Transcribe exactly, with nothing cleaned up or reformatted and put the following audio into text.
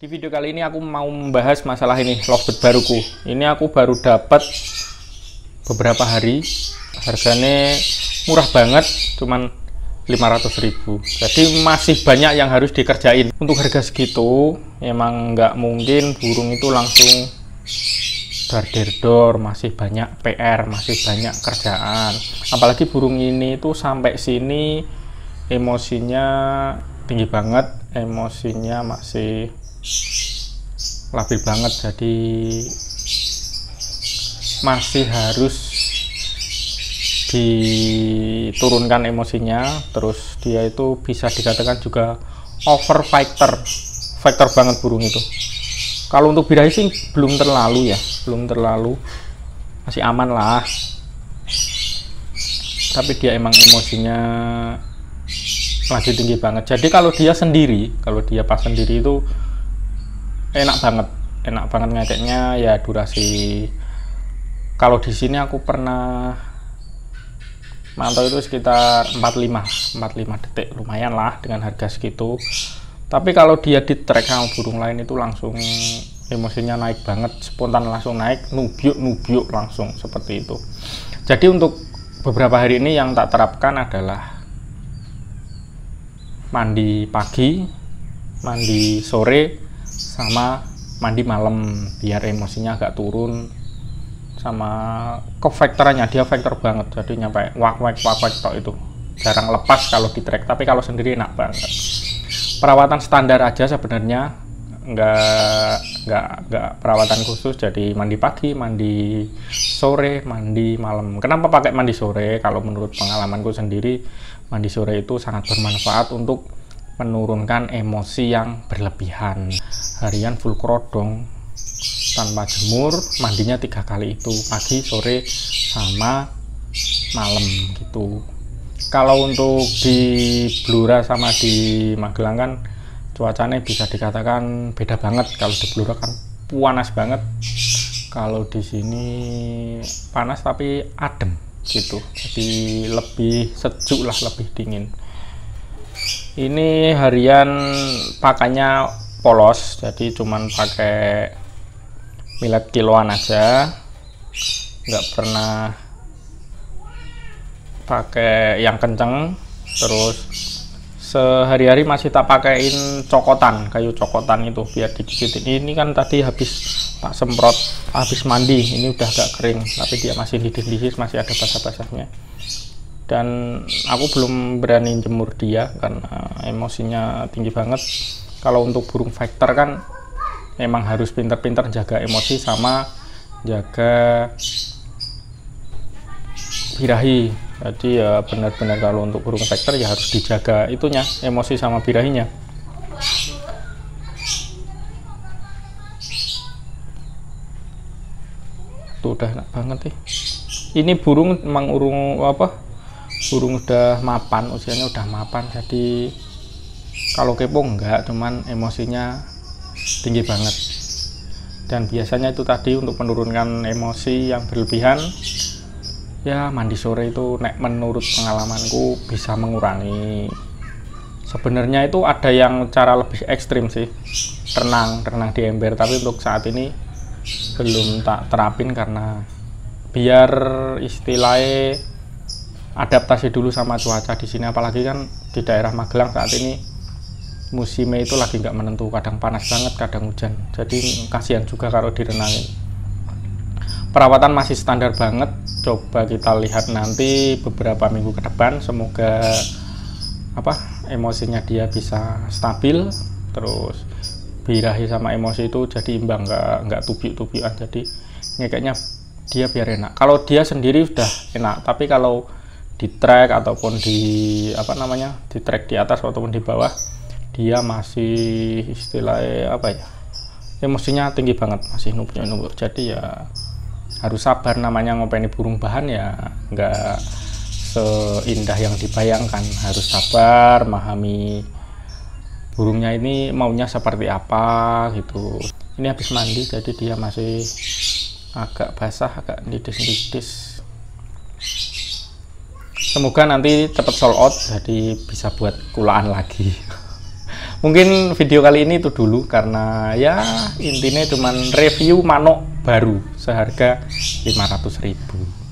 Di video kali ini aku mau membahas masalah ini, lovebird baruku. Ini aku baru dapat beberapa hari, harganya murah banget, cuman lima ratus ribu. Jadi masih banyak yang harus dikerjain. Untuk harga segitu, emang nggak mungkin burung itu langsung dar-der-dor, masih banyak P R, masih banyak kerjaan. Apalagi burung ini tuh sampai sini emosinya tinggi banget, emosinya masih labil banget, jadi masih harus diturunkan emosinya. Terus dia itu bisa dikatakan juga over fighter, fighter banget burung itu. Kalau untuk birahi sih belum terlalu ya, belum terlalu, masih aman lah. Tapi dia emang emosinya lagi tinggi banget. Jadi kalau dia sendiri, kalau dia pas sendiri itu enak banget, enak banget ngekeknya ya. Durasi kalau di sini aku pernah mantau itu sekitar empat puluh lima detik, lumayan lah dengan harga segitu. Tapi kalau dia di track sama burung lain itu langsung emosinya naik banget, spontan langsung naik, nubyuk nubyuk langsung seperti itu. Jadi untuk beberapa hari ini yang tak terapkan adalah mandi pagi, mandi sore, sama mandi malam biar emosinya agak turun. Sama ke vektorannya, dia vektor banget, jadi nyampe wak wak wak wak tok itu jarang lepas kalau di track. Tapi kalau sendiri enak banget. Perawatan standar aja sebenarnya, nggak nggak nggak perawatan khusus. Jadi mandi pagi, mandi sore, mandi malam. Kenapa pakai mandi sore? Kalau menurut pengalamanku sendiri, mandi sore itu sangat bermanfaat untuk menurunkan emosi yang berlebihan. Harian full kerodong tanpa jemur, mandinya tiga kali itu, pagi, sore, sama malam gitu. Kalau untuk di Blora sama di Magelang kan cuacanya bisa dikatakan beda banget. Kalau di Blora kan panas banget, kalau di sini panas tapi adem gitu, jadi lebih sejuk lah, lebih dingin. Ini harian pakainya polos, jadi cuman pakai millet kiloan aja, nggak pernah pakai yang kenceng. Terus sehari-hari masih tak pakaiin cokotan, kayu cokotan itu biar digigitin. Ini kan tadi habis tak semprot, habis mandi, ini udah agak kering, tapi dia masih didih-dih, masih ada basah-basahnya. Dan aku belum berani jemur dia karena emosinya tinggi banget. Kalau untuk burung fighter kan memang harus pinter-pinter jaga emosi sama jaga birahi. Jadi ya benar-benar kalau untuk burung fighter ya harus dijaga itunya, emosi sama birahinya. Tuh udah enak banget nih. Ini burung emang urung apa? Burung udah mapan, usianya udah mapan. Jadi kalau kepo enggak, cuman emosinya tinggi banget. Dan biasanya itu tadi untuk menurunkan emosi yang berlebihan, ya mandi sore itu nek menurut pengalamanku bisa mengurangi. Sebenarnya itu ada yang cara lebih ekstrim sih, renang renang di ember, tapi untuk saat ini belum tak terapin karena biar istilahnya adaptasi dulu sama cuaca di sini. Apalagi kan di daerah Magelang saat ini musimnya itu lagi nggak menentu, kadang panas banget, kadang hujan. Jadi kasihan juga kalau direnangin. Perawatan masih standar banget. Coba kita lihat nanti beberapa minggu ke depan, semoga apa emosinya dia bisa stabil, terus birahi sama emosi itu jadi imbang, nggak nggak tubiuk-tubiukan. Jadi ngekeknya dia biar enak. Kalau dia sendiri udah enak, tapi kalau di track ataupun di apa namanya di track di atas ataupun di bawah, dia masih istilahnya apa ya, emosinya tinggi banget, masih nubruk-nubruk. Jadi ya harus sabar, namanya ngopeni burung bahan ya nggak seindah yang dibayangkan. Harus sabar, memahami burungnya ini maunya seperti apa gitu. Ini habis mandi jadi dia masih agak basah, agak nidis-nidis. Semoga nanti cepat sold out, jadi bisa buat kulaan lagi. Mungkin video kali ini itu dulu, karena ya intinya cuman review manuk baru seharga lima ratus ribu.